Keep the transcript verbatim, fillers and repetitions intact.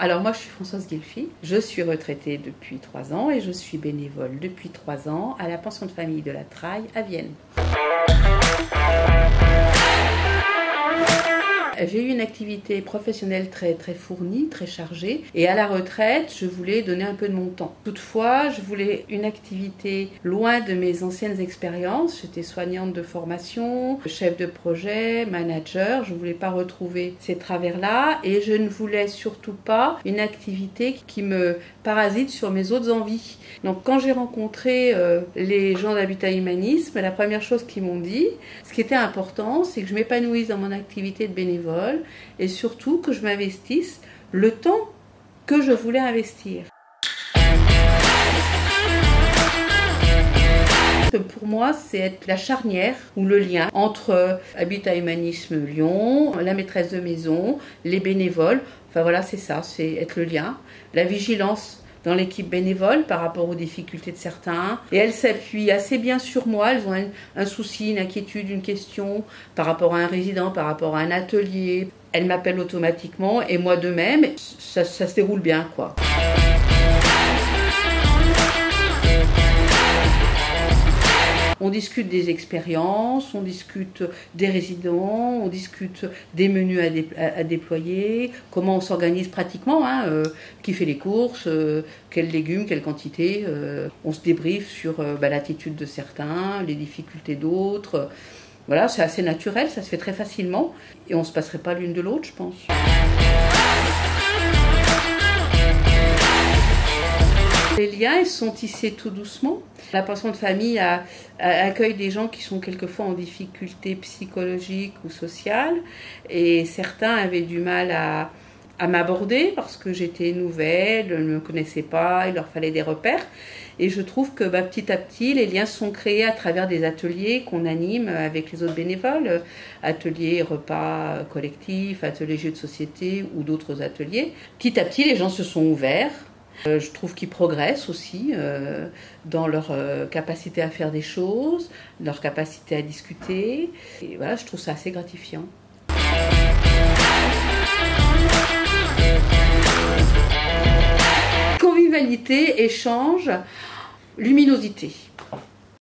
Alors moi je suis Françoise Guilfi, je suis retraitée depuis trois ans et je suis bénévole depuis trois ans à la pension de famille de la Traille à Vienne. J'ai eu une activité professionnelle très, très fournie, très chargée. Et à la retraite, je voulais donner un peu de mon temps. Toutefois, je voulais une activité loin de mes anciennes expériences. J'étais soignante de formation, chef de projet, manager. Je ne voulais pas retrouver ces travers-là. Et je ne voulais surtout pas une activité qui me parasite sur mes autres envies. Donc quand j'ai rencontré euh, les gens d'Habitat Humanisme, la première chose qu'ils m'ont dit, ce qui était important, c'est que je m'épanouisse dans mon activité de bénévole et surtout que je m'investisse le temps que je voulais investir. Pour moi, c'est être la charnière ou le lien entre Habitat Humanisme Lyon, la maîtresse de maison, les bénévoles. Enfin voilà, c'est ça, c'est être le lien, la vigilance dans l'équipe bénévole par rapport aux difficultés de certains. Et elles s'appuient assez bien sur moi, elles ont un, un souci, une inquiétude, une question par rapport à un résident, par rapport à un atelier. Elles m'appellent automatiquement et moi de même, ça, ça se déroule bien, quoi. On discute des expériences, on discute des résidents, on discute des menus à, dé à, à déployer, comment on s'organise pratiquement, hein, euh, qui fait les courses, euh, quels légumes, quelle quantité. Euh, on se débriefe sur euh, bah, l'attitude de certains, les difficultés d'autres. Voilà, c'est assez naturel, ça se fait très facilement et on ne se passerait pas l'une de l'autre, je pense. Les liens, ils sont tissés tout doucement. La pension de famille a, a, accueille des gens qui sont quelquefois en difficulté psychologique ou sociale. Et certains avaient du mal à, à m'aborder parce que j'étais nouvelle, ne me connaissaient pas, il leur fallait des repères. Et je trouve que bah, petit à petit, les liens sont créés à travers des ateliers qu'on anime avec les autres bénévoles. Ateliers, repas collectifs, ateliers jeux de société ou d'autres ateliers. Petit à petit, les gens se sont ouverts. Euh, je trouve qu'ils progressent aussi euh, dans leur euh, capacité à faire des choses, leur capacité à discuter. Et voilà, je trouve ça assez gratifiant. Convivialité, échange, luminosité.